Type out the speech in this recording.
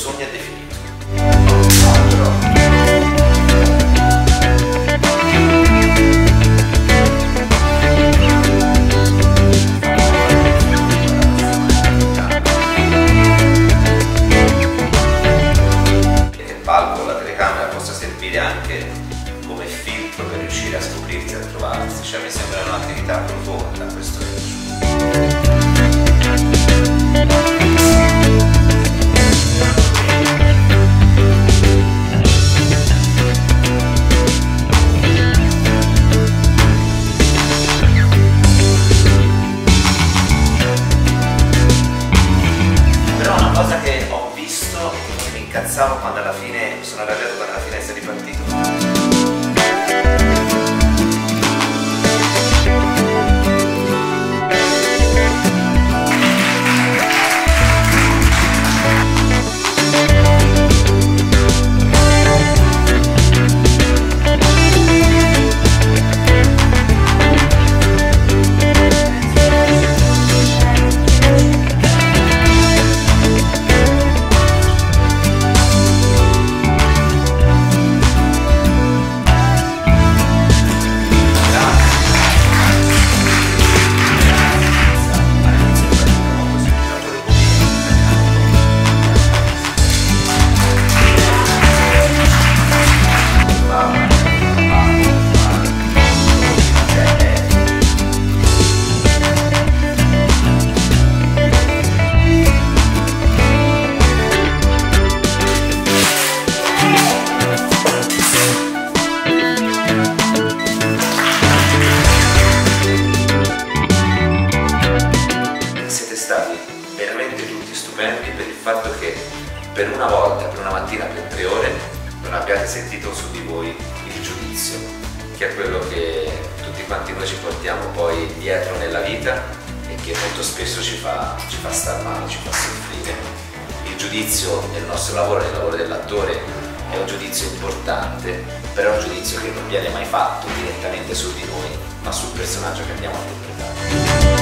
sogno è definito. Il palco, la telecamera possa servire anche come filtro per riuscire a scoprirsi e a trovarsi, cioè mi sembra un'attività profonda questo però una cosa che ho visto e che mi incazzavo quando alla fine mi sono arrabbiato quando alla fine sei ripartito. Veramente tutti stupendi per il fatto che per una volta, per una mattina, per 3 ore non abbiate sentito su di voi il giudizio, che è quello che tutti quanti noi ci portiamo poi dietro nella vita e che molto spesso ci fa star male, ci fa soffrire. Il giudizio nel nostro lavoro, nel lavoro dell'attore, è un giudizio importante, però è un giudizio che non viene mai fatto direttamente su di noi, ma sul personaggio che andiamo a interpretare.